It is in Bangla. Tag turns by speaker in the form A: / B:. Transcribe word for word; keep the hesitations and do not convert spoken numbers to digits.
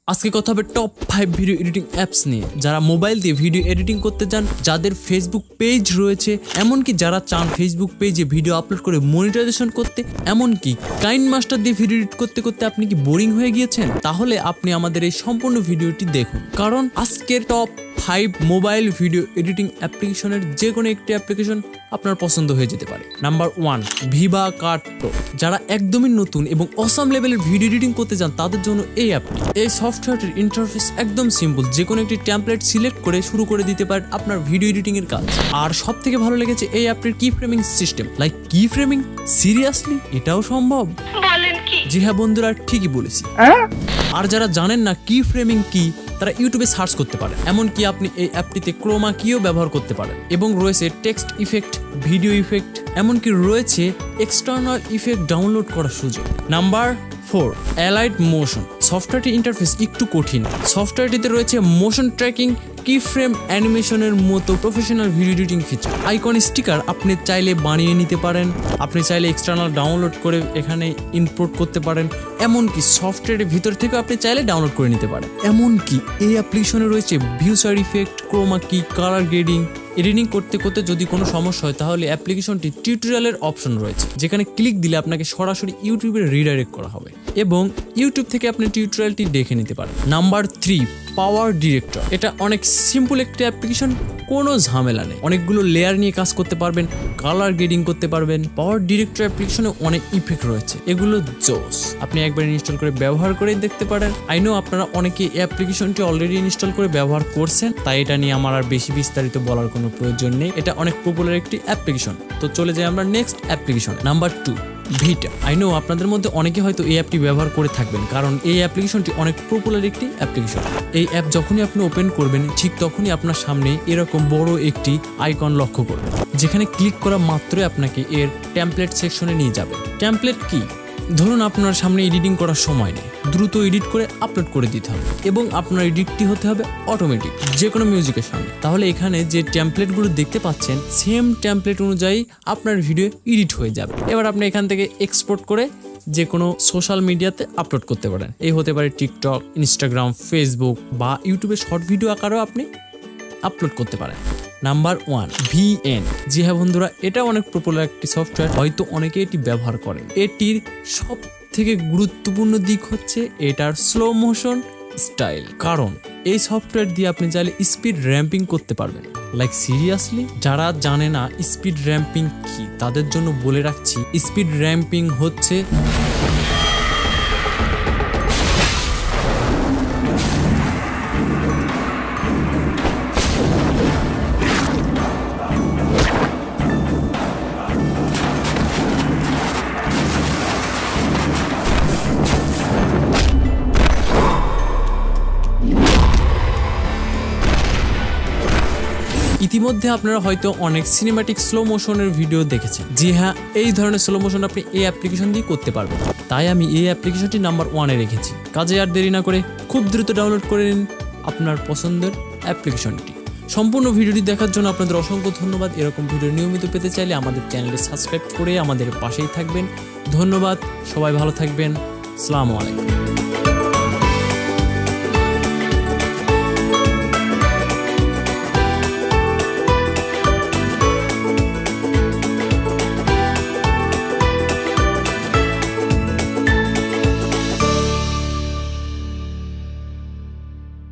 A: আজকে কথা হবে top five video editing apps নিয়ে, যারা মোবাইল দিয়ে ভিডিও এডিটিং করতে চান, যাদের ফেসবুক পেজ রয়েছে, এমনকি যারা চান ফেসবুক পেজে ভিডিও আপলোড করে মনিটাইজেশন করতে, এমনকি কাইনমাস্টার দিয়ে ভিডিও এডিট করতে করতে আপনি কি বোরিং হয়ে গিয়েছেন, তাহলে আপনি আমাদের এই সম্পূর্ণ ভিডিওটি দেখুন। কারণ আজকের top five mobile video editing অ্যাপ্লিকেশনের যে কোনো একটি অ্যাপ্লিকেশন আপনার পছন্দ হয়ে যেতে পারে। Number one, VivaCut Pro. যারা একদমই নতুন এবং অসাম লেভেলের ভিডিও এডিটিং করতে চান তাদের জন্য এই অ্যাপটি। এই সফটওয়্যারটির ইন্টারফেস একদম সিম্পল, যে কোনো একটি টেমপ্লেট সিলেক্ট করে শুরু করে দিতে পারেন আপনার ভিডিও এডিটিং এর কাজ। আর সব থেকে ভালো লেগেছে এই অ্যাপটির keyframing system. Like keyframing, seriously এটাও সম্ভব? বলেন কি? জি হ্যাঁ বন্ধুরা, ঠিকই বলেছি। আর যারা জানেন না কি ফ্রেমিং কি, তারা ইউটিউবে সার্চ করতে পারেন। এমনকি আপনি এই অ্যাপটিতে ক্রোমা কিও ব্যবহার করতে পারেন এবং রয়েছে টেক্সট ইফেক্ট, ভিডিও ইফেক্ট, এমনকি রয়েছে এক্সটার্নাল ইফেক্ট ডাউনলোড করার সুযোগ। Number four, Alight Motion. সফটওয়্যারটি ইন্টারফেস একটু কঠিন। সফটওয়্যারটিতে রয়েছে মোশন ট্র্যাকিং, কি ফ্রেম অ্যানিমেশনের মতো professional video editing feature. Icon sticker আপনি চাইলে বানিয়ে নিতে পারেন, আপনি চাইলে এক্সটার্নাল ডাউনলোড করে এখানে ইম্পোর্ট করতে পারেন, এমনকি সফটওয়্যারের ভিতর থেকে আপনি চাইলে ডাউনলোড করে নিতে পারেন। এমনকি এই অ্যাপ্লিকেশনে রয়েছে view side effect, chroma key, colour grading. Editing করতে করতে যদি কোনো সমস্যা হয় তাহলে অ্যাপ্লিকেশনটি টিউটোরিয়ালের অপশন রয়েছে, যেখানে ক্লিক দিলে আপনাকে সরাসরি ইউটিউবে রিডাইরেক্ট করা হবে এবং ইউটিউব থেকে আপনি টিউটোরিয়ালটি দেখে নিতে পারেন। Number three, PowerDirector. এটা অনেক সিম্পল একটি অ্যাপ্লিকেশন, কোনো ঝামেলা নেই। অনেকগুলো লেয়ার নিয়ে কাজ করতে পারবেন, কালার গ্রেডিং করতে পারবেন। পাওয়ার ডিরেক্টর অ্যাপ্লিকেশনে অনেক ইফেক্ট রয়েছে, এগুলো জোস। আপনি একবার ইনস্টল করে ব্যবহার করে দেখতে পারেন। আই নো আপনারা অনেকে এই অ্যাপ্লিকেশনটি অলরেডি ইনস্টল করে ব্যবহার করছেন, তাই এটা নিয়ে আমার আর বেশি বিস্তারিত বলার কোনো প্রয়োজন নেই। এটা অনেক পপুলার একটি অ্যাপ্লিকেশন। তো চলে যাই আমরা next application. Number two, Vita. I know আপনাদের মধ্যে অনেকে হয়তো এই অ্যাপটি ব্যবহার করে থাকবেন, কারণ এই অ্যাপ্লিকেশনটি অনেক পপুলার একটি অ্যাপ্লিকেশন। এই অ্যাপ যখনই আপনি ওপেন করবেন, ঠিক তখনই আপনার সামনে এরকম বড় একটি আইকন লক্ষ্য করবেন, যেখানে ক্লিক করা মাত্রই আপনাকে এর টেমপ্লেট সেকশনে নিয়ে যাবে। টেমপ্লেট কি? ধরুন আপনার সামনে এডিটিং করার সময় নেই, দ্রুত এডিট করে আপলোড করে দিতে হবে এবং আপনার এডিটটি হতে হবে অটোমেটিক, যে কোনো মিউজিকের সঙ্গে। তাহলে এখানে যে টেমপ্লেটগুলো দেখতে পাচ্ছেন, সেম টেমপ্লেট অনুযায়ী আপনার ভিডিও এডিট হয়ে যাবে। এবার আপনি এখান থেকে এক্সপোর্ট করে যে কোনো সোশ্যাল মিডিয়াতে আপলোড করতে পারেন। এই হতে পারে টিকটক, ইনস্টাগ্রাম, ফেসবুক বা ইউটিউবে শর্ট ভিডিও আকারেও আপনি আপলোড করতে পারেন। Number one, VN. জি হ্যাঁ বন্ধুরা, এটা অনেক পপুলার একটি সফটওয়্যার, হয়তো অনেকে এটি ব্যবহার করেন। এটির সব থেকে গুরুত্বপূর্ণ দিক হচ্ছে এটার স্লো মোশন স্টাইল। কারণ এই সফটওয়্যার দিয়ে আপনি চাইলে স্পিড র্যাম্পিং করতে পারবেন। লাইক সিরিয়াসলি, যারা জানে না স্পিড র্যাম্পিং কি, তাদের জন্য বলে রাখছি, স্পিড র্যাম্পিং হচ্ছে ইতিমধ্যে আপনারা হয়তো অনেক সিনেম্যাটিক স্লো মোশনের ভিডিও দেখেছেন। জি হ্যাঁ, এই ধরনের স্লো মোশন আপনি এই অ্যাপ্লিকেশন দিয়ে করতে পারবেন। তাই আমি এই অ্যাপ্লিকেশনটি নাম্বার ওয়ানে রেখেছি। কাজে আর দেরি না করে খুব দ্রুত ডাউনলোড করে নিন আপনার পছন্দের অ্যাপ্লিকেশনটি। সম্পূর্ণ ভিডিওটি দেখার জন্য আপনাদের অসংখ্য ধন্যবাদ। এরকম ভিডিও নিয়মিত পেতে চাইলে আমাদের চ্যানেলটি সাবস্ক্রাইব করে আমাদের পাশেই থাকবেন। ধন্যবাদ, সবাই ভালো থাকবেন। আসসালামু আলাইকুম।